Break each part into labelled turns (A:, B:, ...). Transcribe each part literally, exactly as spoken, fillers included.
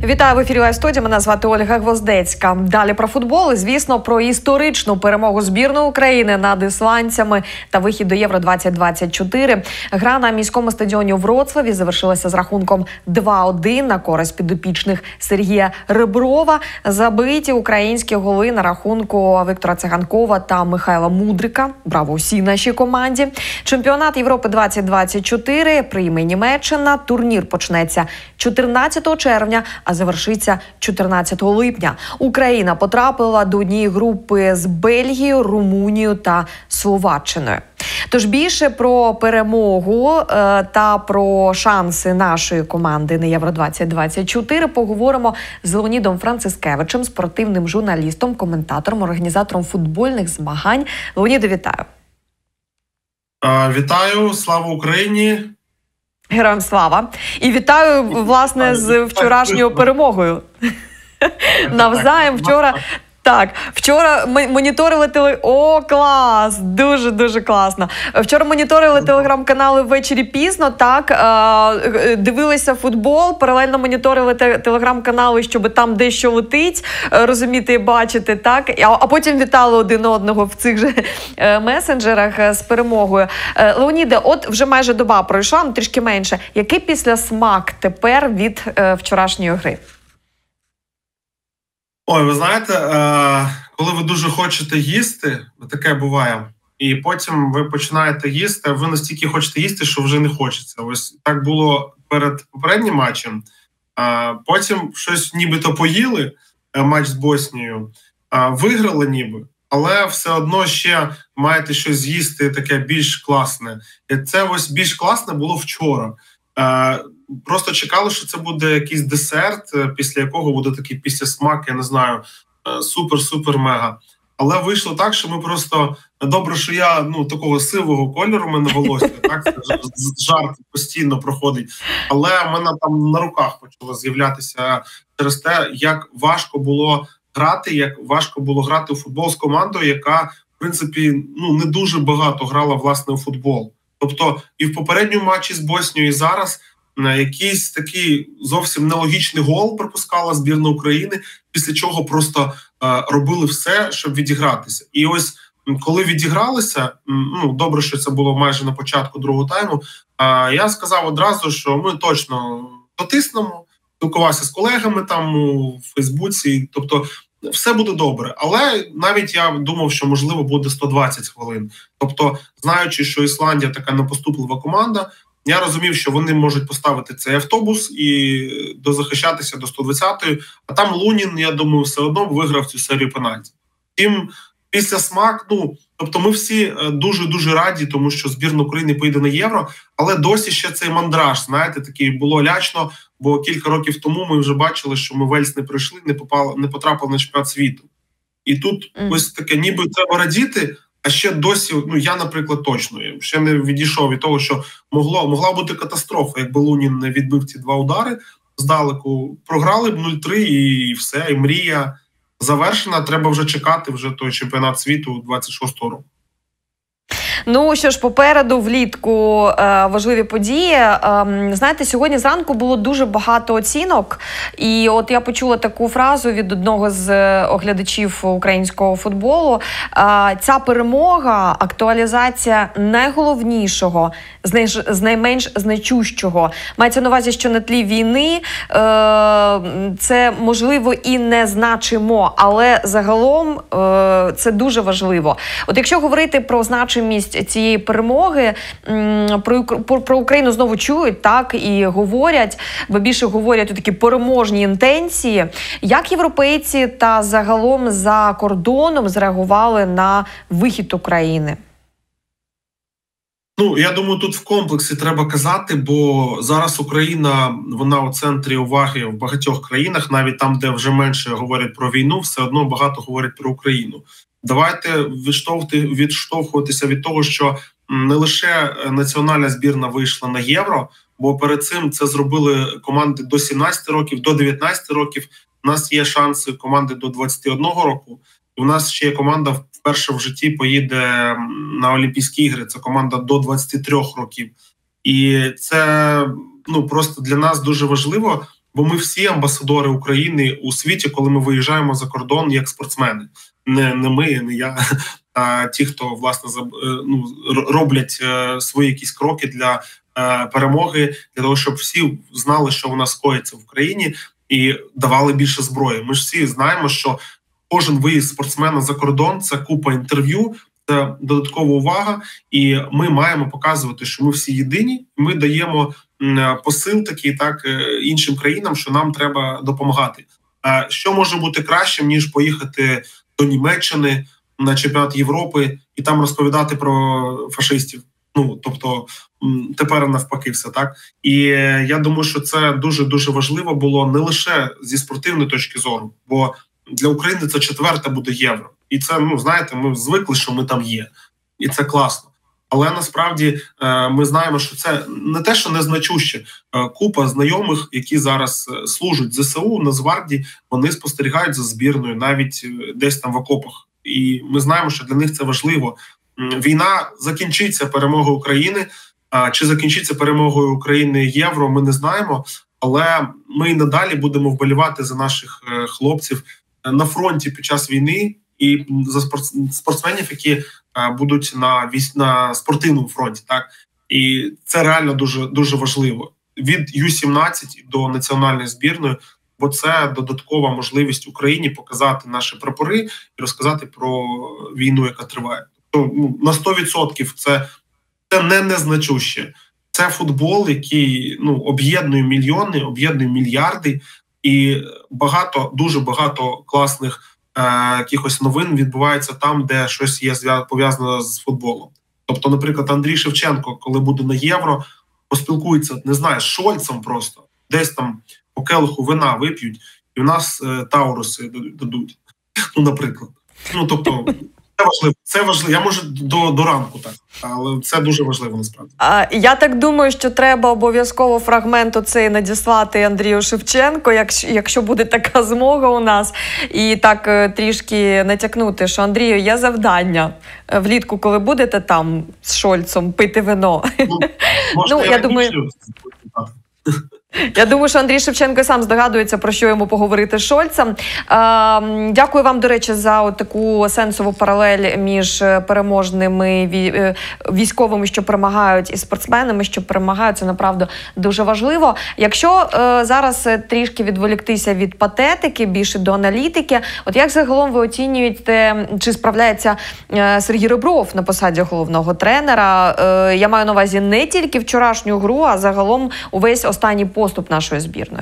A: Вітаю в ефірі Лайв студії. Мене звати Ольга Гвоздецька. Далі про футбол і, звісно, про історичну перемогу збірної України над ісландцями та вихід до Євро двадцять двадцять чотири. Гра на міському стадіоні у Вроцлаві завершилася з рахунком два один на користь підопічних Сергія Реброва. Забиті українські голи на рахунку Віктора Циганкова та Михайла Мудрика. Браво усій нашій команді. Чемпіонат Європи двадцять двадцять чотири прийме Німеччина. Турнір почнеться чотирнадцятого червня, а завершиться чотирнадцятого липня. Україна потрапила до однієї групи з Бельгією, Румунією та Словаччиною. Тож більше про перемогу е, та про шанси нашої команди на Євро двадцять двадцять чотири поговоримо з Леонідом Францискевичем, спортивним журналістом, коментатором, організатором футбольних змагань. Леоніде, вітаю.
B: А, вітаю, слава Україні!
A: Героям слава! І вітаю, власне, з вчорашньою перемогою. Навзаєм вчора... Так, вчора ми моніторили теле... О, клас! Дуже-дуже класно. Вчора моніторили телеграм-канали ввечері пізно, так, е- дивилися футбол, паралельно моніторили те- телеграм-канали, щоб там дещо летить, розуміти і бачити, так, а, а потім вітали один одного в цих же е- месенджерах з перемогою. Е- Леоніде, от вже майже доба пройшла, ну трішки менше. Який післясмак тепер від е- вчорашньої гри?
B: Ой, ви знаєте, коли ви дуже хочете їсти, таке буває, і потім ви починаєте їсти, ви настільки хочете їсти, що вже не хочеться. Ось так було перед попереднім матчем. Потім щось нібито поїли, матч з Боснією, виграли ніби, але все одно ще маєте щось з'їсти таке більш класне. І це ось більш класне було вчора. Просто чекали, що це буде якийсь десерт, після якого буде такий післясмак, я не знаю, супер-супер-мега. Але вийшло так, що ми просто... Добре, що я, ну, такого сивого кольору в мене волосся, так, жарт постійно проходить. Але в мене там на руках почало з'являтися через те, як важко було грати, як важко було грати у футбол з командою, яка, в принципі, ну, не дуже багато грала, власне, у футбол. Тобто і в попередньому матчі з Боснією, і зараз на якийсь такий зовсім нелогічний гол пропускала збірна України, після чого просто е, робили все, щоб відігратися. І ось коли відігралися, ну добре, що це було майже на початку другого тайму, е, я сказав одразу, що ми точно дотиснемо, спілкувався з колегами там у Фейсбуці, тобто все буде добре. Але навіть я думав, що можливо буде сто двадцять хвилин. Тобто, знаючи, що Ісландія така непоступлива команда, я розумів, що вони можуть поставити цей автобус і дозахищатися до сто двадцятої, а там Лунін, я думаю, все одно виграв цю серію пенальтів. Тим після смак, ну, тобто ми всі дуже-дуже раді, тому що збірна України поїде на Євро, але досі ще цей мандраж, знаєте, такий було лячно, бо кілька років тому ми вже бачили, що ми Вельс не прийшли, не попали, не потрапили на чемпіонат світу. І тут mm. ось таке, ніби треба радіти, а ще досі, ну я, наприклад, точно, ще не відійшов від того, що могло, могла бути катастрофа, якби Лунін не відбив ці два удари здалеку. Програли б нуль три і все, і мрія завершена. Треба вже чекати вже той чемпіонат світу двадцять шостого року.
A: Ну, що ж, попереду влітку е, важливі події. Е, знаєте, сьогодні зранку було дуже багато оцінок. І от я почула таку фразу від одного з оглядачів українського футболу. Е, ця перемога, актуалізація найголовнішого, з, най, з найменш значущого. Мається на увазі, що на тлі війни е, це, можливо, і не значимо, але загалом е, це дуже важливо. От якщо говорити про значимість цієї перемоги, про, про, про Україну знову чують, так, і говорять, бо більше говорять у такі переможні інтенції. Як європейці та загалом за кордоном зреагували на вихід України?
B: Ну, я думаю, тут в комплексі треба казати, бо зараз Україна, вона у центрі уваги в багатьох країнах, навіть там, де вже менше говорять про війну, все одно багато говорять про Україну. Давайте відштовхуватися від того, що не лише національна збірна вийшла на Євро, бо перед цим це зробили команди до сімнадцяти років, до дев'ятнадцяти років. У нас є шанси команди до двадцяти одного року. І у нас ще є команда вперше в житті поїде на Олімпійські ігри. Це команда до двадцяти трьох років. І це ну просто для нас дуже важливо, Бо ми всі амбасадори України у світі, коли ми виїжджаємо за кордон як спортсмени. Не, не ми, не я, а ті, хто, власне, ну, роблять свої якісь кроки для перемоги, для того, щоб всі знали, що у нас коїться в країні, і давали більше зброї. Ми ж всі знаємо, що кожен виїзд спортсмена за кордон – це купа інтерв'ю, це додаткова увага, і ми маємо показувати, що ми всі єдині, ми даємо посил такий, так, іншим країнам, що нам треба допомагати. Що може бути кращим, ніж поїхати до Німеччини на чемпіонат Європи і там розповідати про фашистів? Ну, тобто, тепер навпаки все, так? І я думаю, що це дуже-дуже важливо було не лише зі спортивної точки зору, бо для України це четверте буде Євро. І це, ну, знаєте, ми звикли, що ми там є. І це класно. Але насправді ми знаємо, що це не те, що незначуще. Купа знайомих, які зараз служать зе се у, Нацгвардії, вони спостерігають за збірною, навіть десь там в окопах. І ми знаємо, що для них це важливо. Війна закінчиться перемогою України. Чи закінчиться перемогою України Євро, ми не знаємо. Але ми і надалі будемо вболівати за наших хлопців на фронті під час війни і за спортсменів, які будуть на на спортивному фронті, так? І це реально дуже дуже важливо. Від ю сімнадцять до національної збірної, бо це додаткова можливість Україні показати наші прапори і розказати про війну, яка триває. Тобто, ну, на сто відсотків це, це не незначуще. Це футбол, який, ну, об'єднує мільйони, об'єднує мільярди, і багато, дуже багато класних якихось новин відбувається там, де щось є пов'язане з футболом. Тобто, наприклад, Андрій Шевченко, коли буде на Євро, поспілкується, не знаю, з Шольцем просто, десь там по келиху вина вип'ють, і в нас е, тауруси дадуть. Ну, наприклад. Ну, тобто, це важливо. Це важливо. Я можу до, до ранку так, але це дуже важливо насправді.
A: А, я так думаю, що треба обов'язково фрагмент оцей надіслати Андрію Шевченко, якщо, якщо буде така змога у нас, і так трішки натякнути, що Андрію, є завдання влітку, коли будете там з Шольцом пити вино. Ну,
B: може, ну, я, я думаю...
A: Я думаю, що Андрій Шевченко сам здогадується, про що йому поговорити з Шольцем. Дякую вам, до речі, за таку сенсову паралель між переможними військовими, що перемагають, і спортсменами, що перемагають. Це, направду, дуже важливо. Якщо зараз трішки відволіктися від патетики, більше до аналітики, от як загалом ви оцінюєте, чи справляється Сергій Ребров на посаді головного тренера? Я маю на увазі не тільки вчорашню гру, а загалом увесь останній поступ нашої збірної.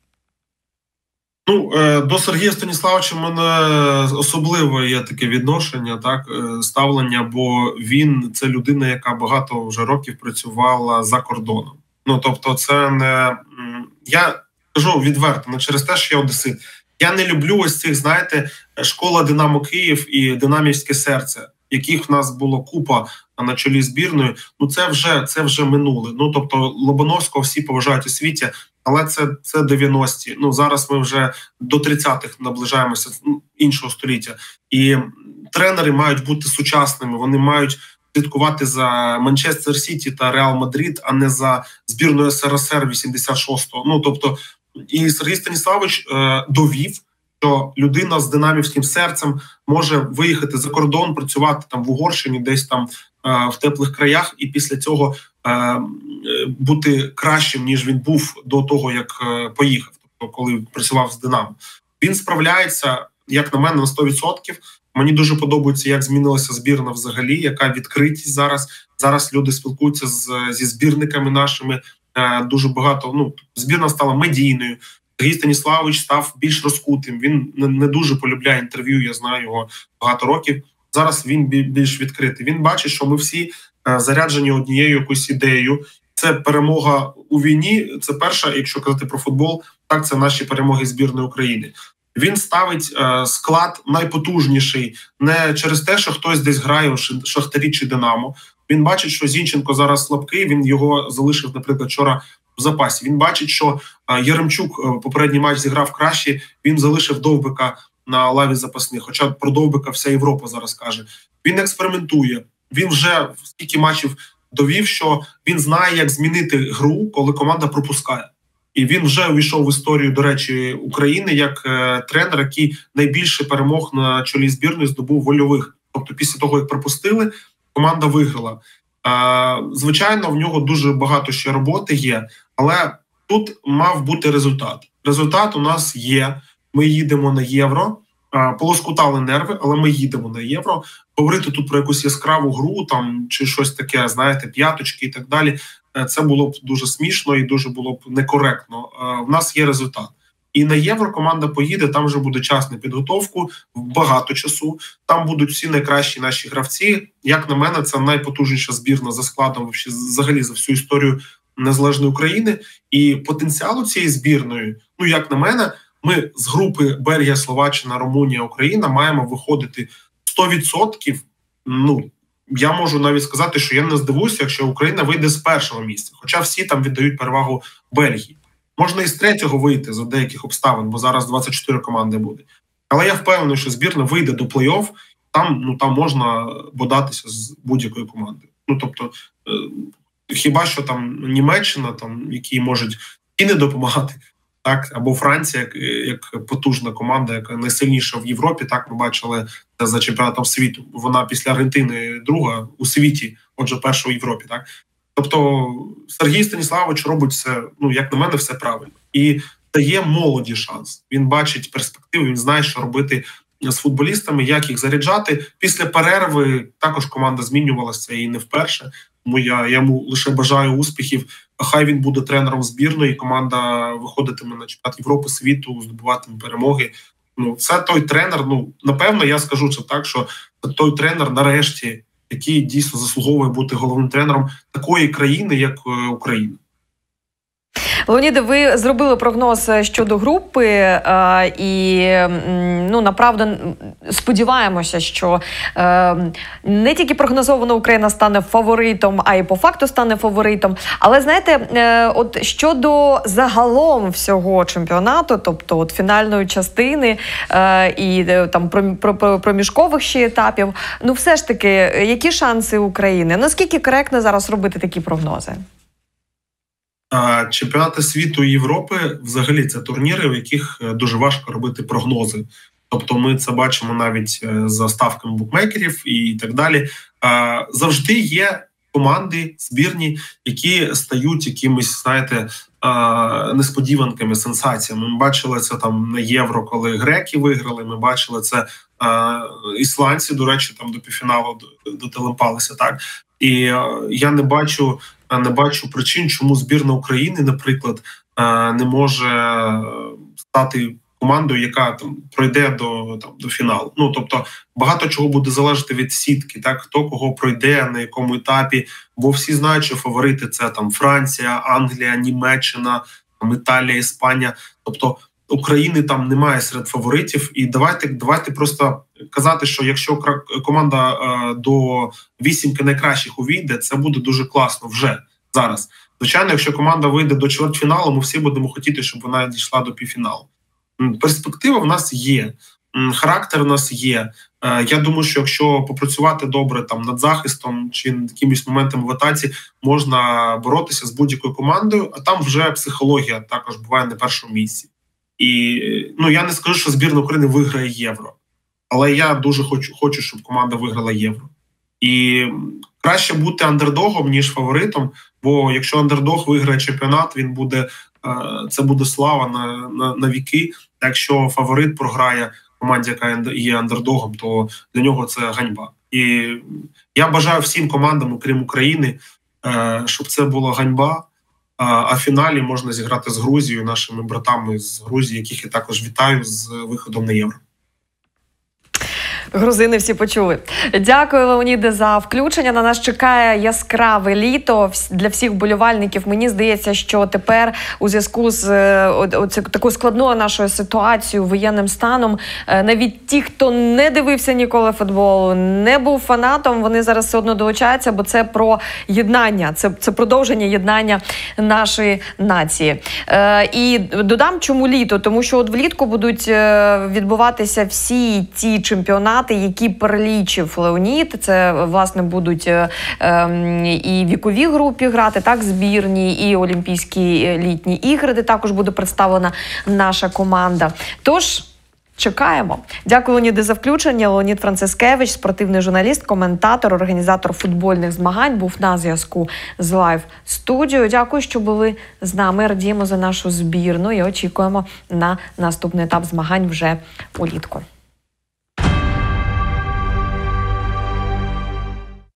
B: Ну, до Сергія Станіславовича в мене особливе є таке відношення, так, ставлення, бо він – це людина, яка багато вже років працювала за кордоном. Ну, тобто це не... Я кажу відверто, не через те, що я одесит. Я не люблю ось цих, знаєте, школа «Динамо Київ» і «Динамівське серце», яких в нас було купа на чолі збірної. Ну, це вже, це вже минуле. Ну, тобто Лобановського всі поважають у світі, але це, це дев'яності. Ну, зараз ми вже до тридцятих наближаємося, іншого століття. І тренери мають бути сучасними, вони мають слідкувати за Манчестер Сіті та Реал Мадрид, а не за збірною ес ер ес ер вісімдесят шостого. Ну, тобто, і Сергій Станіславович е, довів, що людина з динамівським серцем може виїхати за кордон, працювати там в Угорщині, десь там е, в теплих краях, і після цього е, бути кращим, ніж він був до того, як е, поїхав, тобто коли працював з Динамо. Він справляється, як на мене, на сто відсотків. Мені дуже подобається, як змінилася збірна взагалі, яка відкритість зараз. Зараз люди спілкуються з, зі збірниками нашими, е, дуже багато, ну, збірна стала медійною. Сергій Станіславович став більш розкутим, він не дуже полюбляє інтерв'ю, я знаю його багато років. Зараз він більш відкритий. Він бачить, що ми всі заряджені однією якоюсь ідеєю. Це перемога у війні, це перша, якщо казати про футбол, так, це наші перемоги збірної України. Він ставить склад найпотужніший не через те, що хтось десь грає у Шахтарі чи Динамо. Він бачить, що Зінченко зараз слабкий, він його залишив, наприклад, вчора в запасі. Він бачить, що Яремчук попередній матч зіграв краще, він залишив Довбика на лаві запасних, хоча про Довбика вся Європа зараз каже. Він експериментує, він вже в скільки матчів довів, що він знає, як змінити гру, коли команда пропускає. І він вже увійшов в історію, до речі, України як е, тренер, який найбільше перемог на чолі збірної здобув вольових. Тобто після того, як пропустили, команда виграла. Е, звичайно, в нього дуже багато ще роботи є, але тут мав бути результат. Результат у нас є. Ми їдемо на Євро. Е, полоскутали нерви, але ми їдемо на Євро. Говорити тут про якусь яскраву гру там чи щось таке, знаєте, п'яточки і так далі, це було б дуже смішно і дуже було б некоректно. В нас є результат. І на Євро команда поїде, там вже буде час на підготовку, багато часу. Там будуть всі найкращі наші гравці. Як на мене, це найпотужніша збірна за складом взагалі за всю історію незалежної України. І потенціалу цієї збірної, ну як на мене, ми з групи Бельгія, Словаччина, Румунія, Україна маємо виходити сто відсотків, ну, я можу навіть сказати, що я не здивуюся, якщо Україна вийде з першого місця. Хоча всі там віддають перевагу Бельгії. Можна і з третього вийти за деяких обставин, бо зараз двадцять чотири команди буде. Але я впевнений, що збірна вийде до плей-офф, там, ну, там можна бодатися з будь-якою командою. Ну, тобто, е, хіба що там Німеччина, там, які можуть і не допомагати, так, або Франція, як, як потужна команда, яка найсильніша в Європі, так, ми бачили це за чемпіонатом світу. Вона після Аргентини друга у світі, отже, перша у Європі, так. Тобто Сергій Станіславович робить все, ну, як на мене, все правильно. І дає молоді шанс. Він бачить перспективу, він знає, що робити з футболістами, як їх заряджати. Після перерви також команда змінювалася і не вперше. Тому я, я йому лише бажаю успіхів. Хай він буде тренером збірної, команда виходитиме на чемпіонат Європи, світу, здобуватиме перемоги. Ну, це той тренер, ну, напевно, я скажу це так, що це той тренер нарешті, який дійсно заслуговує бути головним тренером такої країни, як Україна.
A: Леоніде, ви зробили прогноз щодо групи е, і, ну, направду, сподіваємося, що е, не тільки прогнозована Україна стане фаворитом, а й по факту стане фаворитом. Але, знаєте, е, от щодо загалом всього чемпіонату, тобто от фінальної частини е, і там проміжкових ще етапів, ну все ж таки, які шанси України? Наскільки коректно зараз робити такі прогнози?
B: Чемпіонати світу і Європи взагалі це турніри, в яких дуже важко робити прогнози. Тобто ми це бачимо навіть за ставками букмекерів і так далі. Завжди є команди, збірні, які стають якимись, знаєте, несподіванками, сенсаціями. Ми бачили це там на Євро, коли греки виграли, ми бачили це ісландці, до речі, там до півфіналу дотелепалися, так? І я не бачу не бачу причин, чому збірна України, наприклад, не може стати командою, яка там пройде до там до фіналу. Ну, тобто, багато чого буде залежати від сітки, так, хто кого пройде, на якому етапі, бо всі знають, що фаворити це там Франція, Англія, Німеччина, там, Італія, Іспанія. Тобто України там немає серед фаворитів, і давайте давайте просто казати, що якщо команда е, до вісімки найкращих увійде, це буде дуже класно вже зараз. Звичайно, якщо команда вийде до чвертьфіналу, ми всі будемо хотіти, щоб вона дійшла до півфіналу. Перспектива в нас є, характер у нас є. Е, я думаю, що якщо попрацювати добре там над захистом чи над якимись моментами в атаці, можна боротися з будь-якою командою, а там вже психологія також буває на першому місці. І, ну, я не скажу, що збірна України виграє Євро. Але я дуже хочу, хочу, щоб команда виграла Євро. І краще бути андердогом, ніж фаворитом, бо якщо андердог виграє чемпіонат, він буде, це буде слава на, на, на віки. А якщо фаворит програє команді, яка є андердогом, то для нього це ганьба. І я бажаю всім командам, окрім України, щоб це була ганьба. А в фіналі можна зіграти з Грузією, нашими братами з Грузії, яких я також вітаю з виходом на Євро.
A: Грузини всі почули. Дякую, Леоніде, за включення. На нас чекає яскраве літо для всіх вболівальників. Мені здається, що тепер у зв'язку з оце, такою складною нашою ситуацією, воєнним станом, навіть ті, хто не дивився ніколи футболу, не був фанатом, вони зараз все одно долучаються, бо це про єднання, це, це продовження єднання нашої нації. Е, і додам, чому літо? Тому що от влітку будуть відбуватися всі ті чемпіонати, чемпіонати, які перелічив Леонід. Це, власне, будуть е, е, і вікові групі грати, так, збірні, і Олімпійські літні ігри, де також буде представлена наша команда. Тож, чекаємо. Дякую, Леоніде, за включення. Леонід Францискевич, спортивний журналіст, коментатор, організатор футбольних змагань, був на зв'язку з лайв-студією. Дякую, що були з нами. Радіємо за нашу збірну і очікуємо на наступний етап змагань вже улітку.